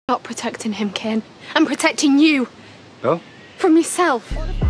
Not protecting him, Ken. I'm protecting you. Oh? From yourself.